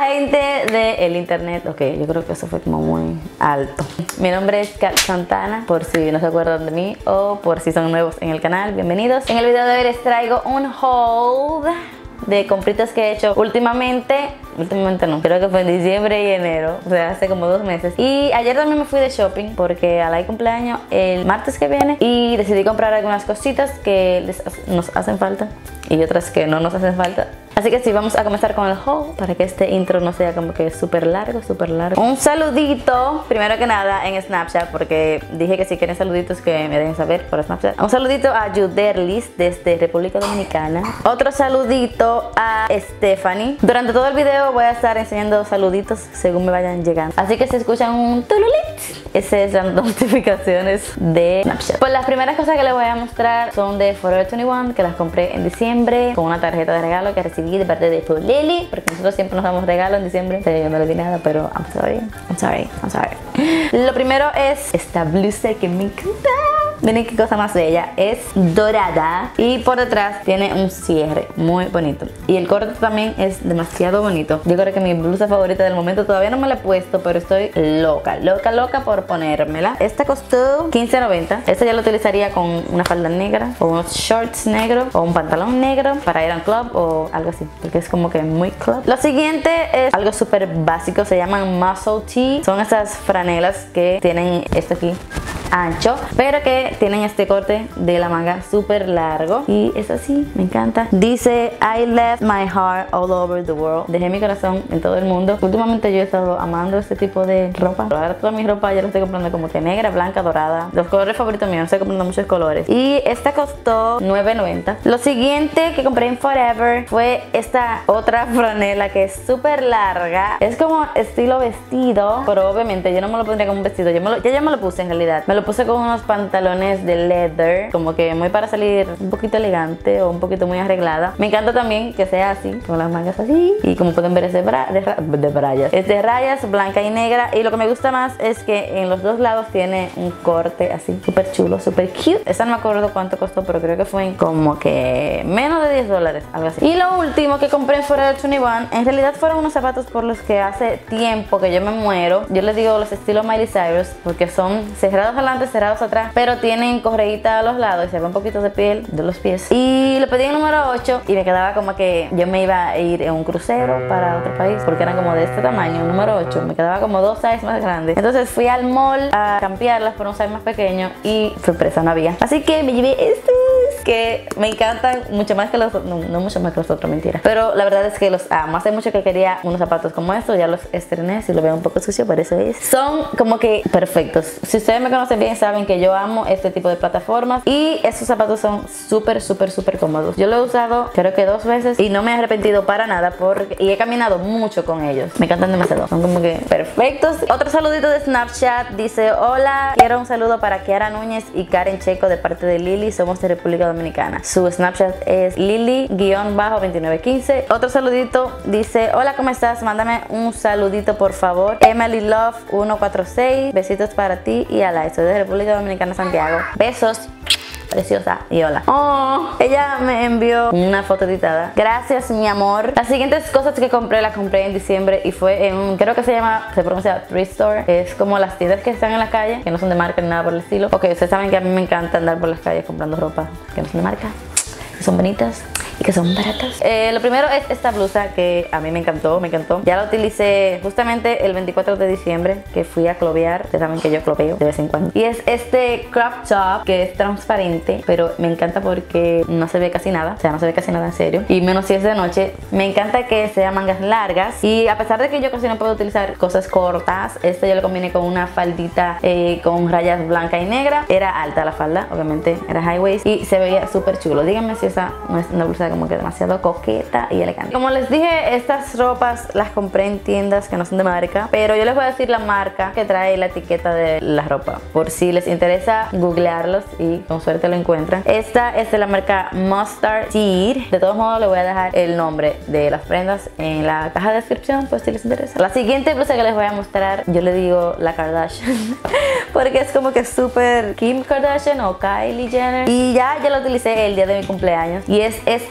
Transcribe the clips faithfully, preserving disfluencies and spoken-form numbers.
gente del internet. Ok, yo creo que eso fue como muy alto. Mi nombre es Kat Santana, por si no se acuerdan de mí o por si son nuevos en el canal, bienvenidos. En el video de hoy les traigo un haul de compritas que he hecho últimamente. Últimamente no, creo que fue en diciembre y enero, o sea, hace como dos meses. Y ayer también me fui de shopping porque Alay cumpleaños el martes que viene y decidí comprar algunas cositas que les, nos hacen falta y otras que no nos hacen falta. Así que sí, vamos a comenzar con el haul para que este intro no sea como que súper largo, súper largo. Un saludito, primero que nada, en Snapchat, porque dije que si quieren saluditos que me dejen saber por Snapchat. Un saludito a Juderlis desde República Dominicana. Otro saludito a Stephanie. Durante todo el video voy a estar enseñando saluditos según me vayan llegando. Así que si escuchan un tululit, esas son las notificaciones de Snapchat. Pues las primeras cosas que les voy a mostrar son de Forever veintiuno, que las compré en diciembre con una tarjeta de regalo que recibí de parte de Lily, porque nosotros siempre nos damos regalo en diciembre. O sea, yo no le di nada, pero I'm sorry, I'm sorry, I'm sorry. Lo primero es esta blusa que me encanta. Miren qué cosa más bella, es dorada y por detrás tiene un cierre muy bonito y el corte también es demasiado bonito. Yo creo que mi blusa favorita del momento, todavía no me la he puesto, pero estoy loca, loca, loca por ponérmela. Esta costó quince noventa. Esta ya la utilizaría con una falda negra o unos shorts negros o un pantalón negro para ir a un club o algo así, porque es como que muy club. Lo siguiente es algo súper básico, se llaman muscle tee. Son esas franelas que tienen esto aquí ancho, pero que tienen este corte de la manga súper largo y es así, me encanta. Dice I left my heart all over the world. Dejé mi corazón en todo el mundo. Últimamente yo he estado amando este tipo de ropa. Ahora toda mi ropa yo la estoy comprando como que negra, blanca, dorada. Los colores favoritos míos, estoy comprando muchos colores. Y esta costó nueve noventa. Lo siguiente que compré en Forever fue esta otra franela que es súper larga. Es como estilo vestido, pero obviamente yo no me lo pondría como un vestido. Yo me lo, ya yo me lo puse en realidad. Me lo puse con unos pantalones de leather, como que muy para salir un poquito elegante o un poquito muy arreglada. Me encanta también que sea así, con las mangas así. Y como pueden ver es de, bra de, de rayas. Es de rayas, blanca y negra. Y lo que me gusta más es que en los dos lados tiene un corte así, súper chulo, súper cute. Esa no me acuerdo cuánto costó, pero creo que fue en como que menos de diez dólares, algo así. Y lo último que compré en Forever veintiuno, en realidad fueron unos zapatos por los que hace tiempo que yo me muero. Yo les digo los estilos Miley Cyrus porque son cerrados adelante, cerrados atrás, pero tienen correíta a los lados y se ve un poquito de piel de los pies. Y lo pedí en número ocho y me quedaba como que yo me iba a ir en un crucero para otro país porque eran como de este tamaño, número ocho. Me quedaba como dos sizes más grandes. Entonces fui al mall a cambiarlas por un size más pequeño y sorpresa, no había. Así que me llevé estos que me encantan mucho más que los no, no mucho más que los otros, mentira. Pero la verdad es que los amo. Hace mucho que quería unos zapatos como estos, ya los estrené. Si lo veo un poco sucio, por eso es. Son como que perfectos. Si ustedes me conocen bien, saben que yo amo este tipo de plataformas y estos zapatos son súper, súper, súper cómodos. Yo lo he usado creo que dos veces y no me he arrepentido para nada porque y he caminado mucho con ellos. Me encantan demasiado. Son como que perfectos. Otro saludito de Snapchat. Dice, hola, quiero un saludo para Kiara Núñez y Karen Checo de parte de Lily. Somos de República Dominicana. Su Snapchat es Lily veintinueve quince. Otro saludito dice, hola, ¿cómo estás? Mándame un saludito por favor. Emily Love ciento cuarenta y seis. Besitos para ti y a la soy de República Dominicana, Santiago. Besos. Preciosa y hola. Oh, ella me envió una foto editada. Gracias, mi amor. Las siguientes cosas que compré las compré en diciembre y fue en un, creo que se llama, se pronuncia Thrift Store. Es como las tiendas que están en la calle, que no son de marca ni nada por el estilo. Ok, ustedes saben que a mí me encanta andar por las calles comprando ropa que no son de marca, que son bonitas y que son baratas. Eh, lo primero es esta blusa que a mí me encantó, me encantó. Ya la utilicé justamente el veinticuatro de diciembre que fui a clovear. Ustedes saben que yo cloveo de vez en cuando. Y es este crop top que es transparente, pero me encanta porque no se ve casi nada. O sea, no se ve casi nada en serio. Y menos si es de noche. Me encanta que sea mangas largas. Y a pesar de que yo casi no puedo utilizar cosas cortas, este yo lo combiné con una faldita eh, con rayas blanca y negra. Era alta la falda, obviamente era high waist y se veía súper chulo. Díganme si esa no es una blusa como que demasiado coqueta y elegante. Como les dije, estas ropas las compré en tiendas que no son de marca, pero yo les voy a decir la marca que trae la etiqueta de la ropa, por si les interesa googlearlos y con suerte lo encuentran. Esta es de la marca Mustard Seed. De todos modos, les voy a dejar el nombre de las prendas en la caja de descripción, pues si les interesa. La siguiente blusa que les voy a mostrar, yo le digo la Kardashian porque es como que súper Kim Kardashian o Kylie Jenner, y ya yo la utilicé el día de mi cumpleaños y es esta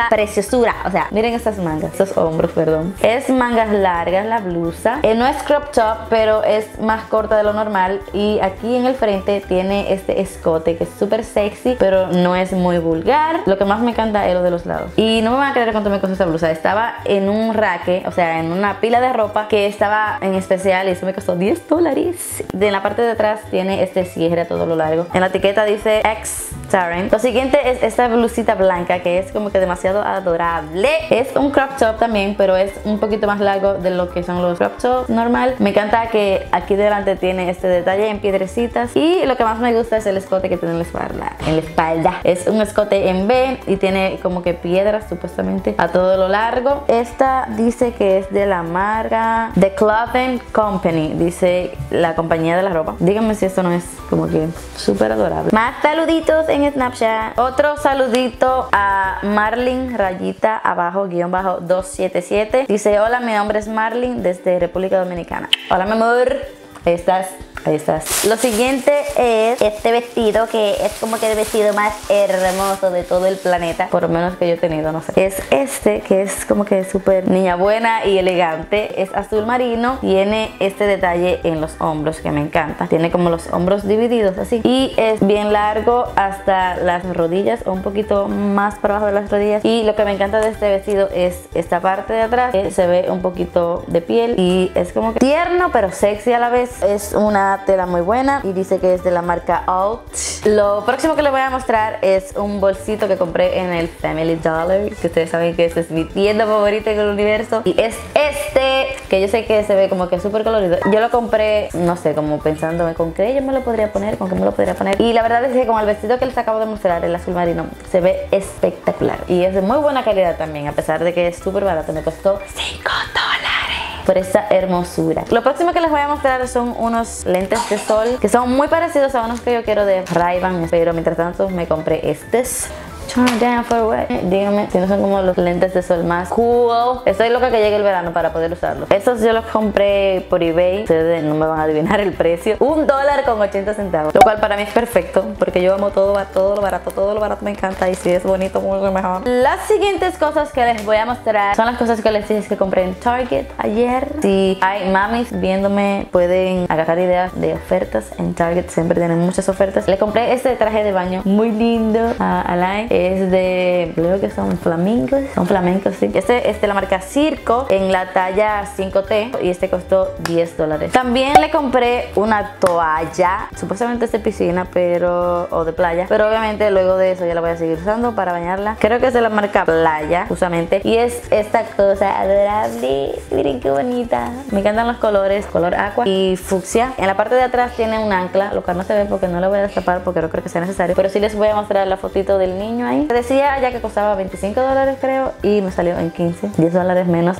esta preciosura. O sea, miren estas mangas, estos hombros, perdón. Es mangas largas la blusa. Eh, no es crop top, pero es más corta de lo normal. Y aquí en el frente tiene este escote que es súper sexy, pero no es muy vulgar. Lo que más me encanta es lo de los lados. Y no me van a creer cuánto me costó esta blusa. Estaba en un raque, o sea, en una pila de ropa que estaba en especial y eso me costó diez dólares. De la parte de atrás tiene este cierre a todo lo largo. En la etiqueta dice X Taryn. Lo siguiente es esta blusita blanca que es como que demasiado adorable. Es un crop top también, pero es un poquito más largo de lo que son los crop top normal. Me encanta que aquí delante tiene este detalle en piedrecitas y lo que más me gusta es el escote que tiene en la espalda. En la espalda es un escote en V y tiene como que piedras supuestamente a todo lo largo. Esta dice que es de la marca The Clothing Company, dice la compañía de la ropa. Díganme si esto no es como que súper adorable. Más saluditos en Snapchat. Otro saludito a Marlin rayita abajo guión bajo dos siete siete. Dice: hola, mi nombre es Marlin desde República Dominicana. Hola, mi amor. Ahí estás. Ahí estás. Lo siguiente es este vestido, que es como que el vestido más hermoso de todo el planeta, por lo menos que yo he tenido, no sé. Es este, que es como que súper niña buena y elegante. Es azul marino. Tiene este detalle en los hombros que me encanta. Tiene como los hombros divididos así. Y es bien largo hasta las rodillas o un poquito más para abajo de las rodillas. Y lo que me encanta de este vestido es esta parte de atrás, que se ve un poquito de piel y es como que tierno pero sexy a la vez. Es una tela muy buena y dice que es de la marca Alt. Lo próximo que les voy a mostrar es un bolsito que compré en el Family Dollar, que ustedes saben que esta es mi tienda favorita en el universo, y es este, que yo sé que se ve como que súper colorido. Yo lo compré, no sé, como pensándome con qué yo me lo podría poner, con qué me lo podría poner, y la verdad es que como el vestido que les acabo de mostrar, el azul marino, se ve espectacular y es de muy buena calidad también, a pesar de que es súper barato. Me costó cinco dólares por esta hermosura. Lo próximo que les voy a mostrar son unos lentes de sol que son muy parecidos a unos que yo quiero de Ray-Ban, pero mientras tanto me compré estos. Turn down for what? Díganme si no son como los lentes de sol más cool. Estoy loca que llegue el verano para poder usarlos. Estos yo los compré por eBay. Ustedes no me van a adivinar el precio. Un dólar con ochenta centavos. Lo cual para mí es perfecto, porque yo amo todo, todo lo barato. Todo lo barato me encanta y si es bonito, mucho mejor. Las siguientes cosas que les voy a mostrar son las cosas que les dije que compré en Target ayer. Si hay mamis viéndome, pueden agarrar ideas de ofertas. En Target siempre tienen muchas ofertas. Le compré este traje de baño muy lindo a Alain. Es de, creo que son flamingos, son flamencos, sí. Este es de la marca Circo en la talla cinco T y este costó diez dólares. También le compré una toalla, supuestamente es de piscina, pero, o de playa, pero obviamente luego de eso ya la voy a seguir usando para bañarla. Creo que es de la marca Playa, justamente, y es esta cosa adorable. Miren qué bonita. Me encantan los colores, color aqua y fucsia. En la parte de atrás tiene un ancla, lo cual no se ve porque no lo voy a destapar porque no creo que sea necesario, pero sí les voy a mostrar la fotito del niño ahí. Decía ya que costaba veinticinco dólares creo y me salió en quince, diez dólares menos.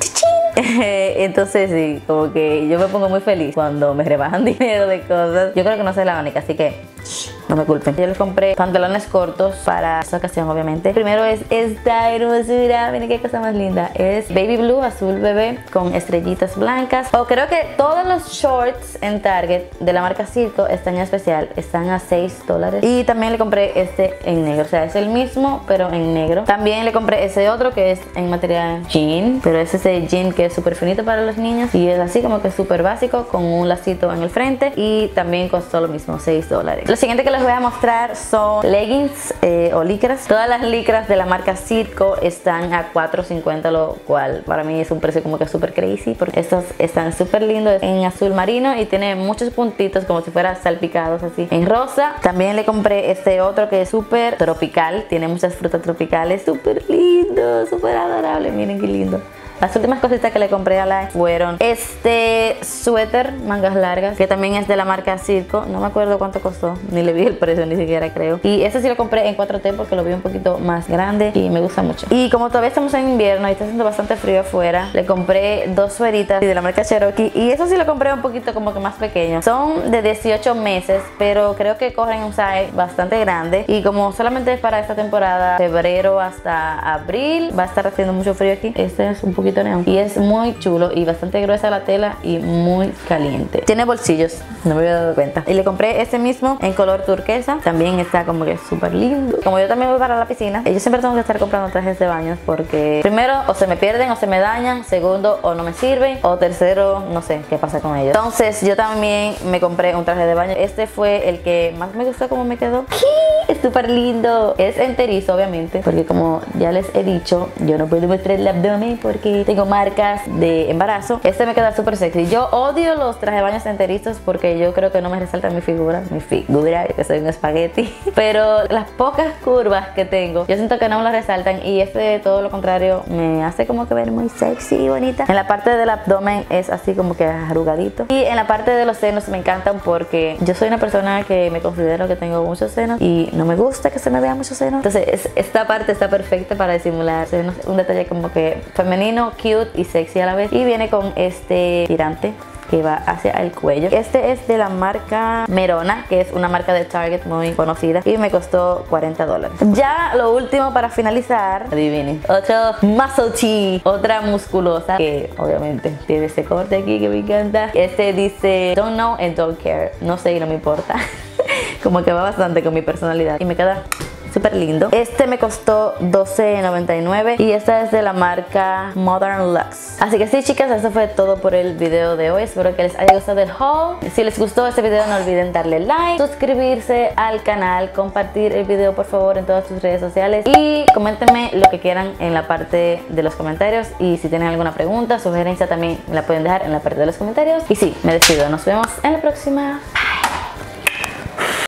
Entonces sí, como que yo me pongo muy feliz cuando me rebajan dinero de cosas. Yo creo que no soy la única, así que no me culpen. Yo les compré pantalones cortos para esta ocasión, obviamente. Primero es esta hermosura, miren qué cosa más linda. Es baby blue, azul bebé, con estrellitas blancas. O creo que todos los shorts en Target de la marca Circo están en especial, están a seis dólares. Y también le compré este en negro, o sea, es el mismo, pero en negro. También le compré ese otro que es en material jean, pero es ese jean que es súper finito para los niños y es así como que súper básico, con un lacito en el frente, y también costó lo mismo, seis dólares. Lo siguiente que les voy a mostrar son leggings eh, o licras. Todas las licras de la marca Circo están a cuatro cincuenta, lo cual para mí es un precio como que súper crazy, porque estos están súper lindos en azul marino y tiene muchos puntitos como si fueran salpicados así en rosa. También le compré este otro que es súper tropical, tiene muchas frutas tropicales, súper lindo, súper adorable, miren qué lindo. Las últimas cositas que le compré a la fueron este suéter, mangas largas, que también es de la marca Circo. No me acuerdo cuánto costó, ni le vi el precio, ni siquiera creo. Y este sí lo compré en cuatro T porque lo vi un poquito más grande y me gusta mucho. Y como todavía estamos en invierno y está haciendo bastante frío afuera, le compré dos sueritas de la marca Cherokee. Y eso sí lo compré un poquito como que más pequeño. Son de dieciocho meses, pero creo que corren un size bastante grande. Y como solamente es para esta temporada, febrero hasta abril, va a estar haciendo mucho frío aquí. Este es un poco poquito neón. Y es muy chulo y bastante gruesa la tela y muy caliente. Tiene bolsillos, no me había dado cuenta. Y le compré este mismo en color turquesa. También está como que súper lindo. Como yo también voy para la piscina, yo siempre tengo que estar comprando trajes de baño porque primero o se me pierden o se me dañan, segundo o no me sirven, o tercero no sé qué pasa con ellos. Entonces yo también me compré un traje de baño. Este fue el que más me gustó como me quedó. Es súper lindo. Es enterizo obviamente, porque como ya les he dicho, yo no puedo mostrar el abdomen porque tengo marcas de embarazo. Este me queda súper sexy. Yo odio los trajes de baños enterizos porque yo creo que no me resaltan mi figura, mi figura, que soy un espagueti. Pero las pocas curvas que tengo, yo siento que no me lo resaltan, y este todo lo contrario me hace como que ver muy sexy y bonita. En la parte del abdomen es así como que arrugadito, y en la parte de los senos me encantan porque yo soy una persona que me considero que tengo muchos senos y no me gusta que se me vean muchos senos. Entonces es, esta parte está perfecta para disimular senos, un detalle como que femenino, cute y sexy a la vez. Y viene con este tirante que va hacia el cuello. Este es de la marca Merona, que es una marca de Target muy conocida, y me costó cuarenta dólares. Ya lo último para finalizar, adivinen, otro muscle tee, otra musculosa que obviamente tiene este corte aquí que me encanta. Este dice don't know and don't care, no sé y no me importa. Como que va bastante con mi personalidad y me queda súper lindo. Este me costó doce noventa y nueve y esta es de la marca Modern Luxe. Así que sí, chicas, eso fue todo por el video de hoy. Espero que les haya gustado el haul. Si les gustó este video, no olviden darle like, suscribirse al canal, compartir el video por favor en todas sus redes sociales, y coméntenme lo que quieran en la parte de los comentarios. Y si tienen alguna pregunta, sugerencia, también la pueden dejar en la parte de los comentarios. Y sí, me despido. Nos vemos en la próxima.